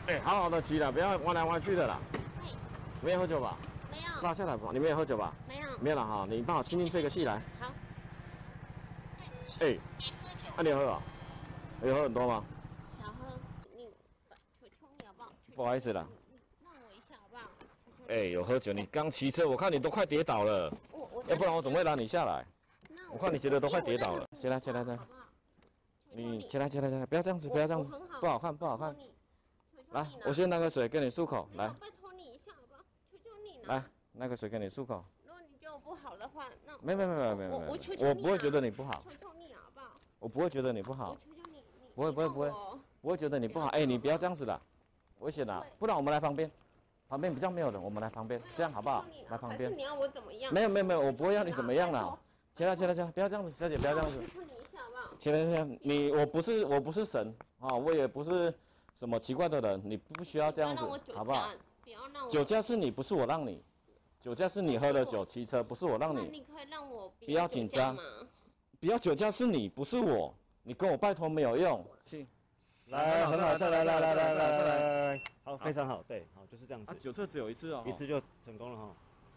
哎，好好的骑啦，不要弯来弯去的啦。 嘿， 没有喝酒吧？ 没有， 拉下来吧，你没有喝酒吧？ 没有， 没有了哈，你帮我轻轻吹个气来。 好。 哎，那你喝啊？有喝很多吗？ 小喝，你求求你好不好？ 不好意思啦。 你让我一下好不好？求求哎，有喝酒，你刚骑车，我看你都快跌倒了。要不然我怎么会拉你下来？我看你觉得都快跌倒了。起来，起来，起来。你起来，起来，起来，不要这样子，不要这样子，不好看，不好看。来，我先拿个水给你漱口，来。 拜托你一下好不好？求求你了。 来，拿个水给你漱口。 如果你觉得我不好的话，那没， 我求求你， 我不会觉得你不好。 求求你好不好？ 我不会觉得你不好。 我求求你， 不会，不会觉得你不好。哎，你不要这样子啦，危险啦。不然我们来旁边，旁边比较没有人，我们来旁边，这样好不好？来旁边。 还是你要我怎么样？ 没有，我不会要你怎么样啦。起来，不要这样子，小姐不要这样子。 求求你一下好不好？ 起来，我不是神啊，我也不是什么奇怪的人，你不需要这样子，好不好？ 不要让我酒驾是你，不是我让你。酒驾是你喝了酒骑车，不是我让你。 那你可以让我不要紧张，不要酒驾是你，不是我。你跟我拜托没有用。 来，很好，再来，好，非常好，对，好，就是这样子。 酒测只有一次哦， 一次就成功了哈。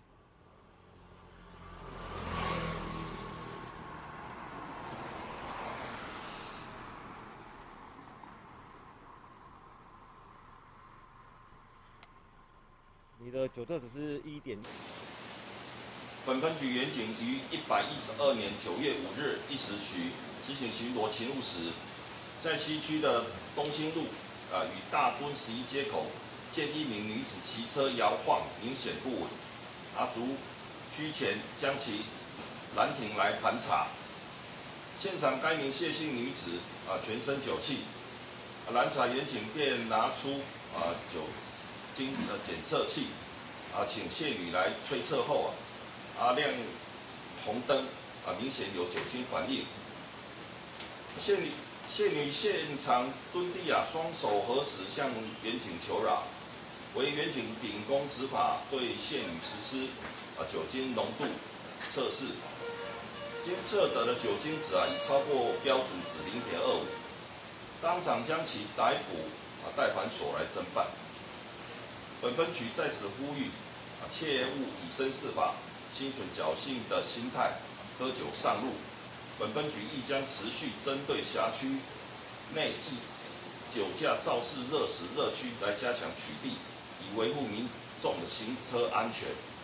你的酒测只是1.6。 本分局员警于112年9月5日1时许执行巡逻勤务时，在西区的东兴路与大墩11街口，见一名女子骑车摇晃，明显不稳，逐区前将其拦停来盘查。现场该名谢姓女子全身酒气，拦查员警便拿出酒精的检测器请谢女来吹测后亮红灯明显有酒精反应。谢女现场蹲地双手合十向员警求饶，为员警秉公执法对谢女实施酒精浓度测试，经测得的酒精值已超过标准值0.25，当场将其逮捕带还所来侦办。本分局在此呼吁切勿以身试法，心存侥幸的心态喝酒上路。本分局亦将持续针对辖区内酒驾肇事热时热区来加强取缔，以维护民众的行车安全。